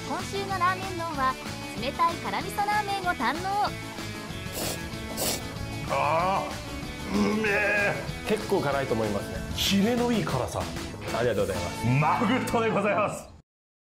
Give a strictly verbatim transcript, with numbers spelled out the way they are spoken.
今週のラーメン丼は冷たい辛味噌ラーメンを堪能。 あー、うめえ。 結構辛いと思いますね。 キレのいい辛さ。 ありがとうございます。 マグットでございます。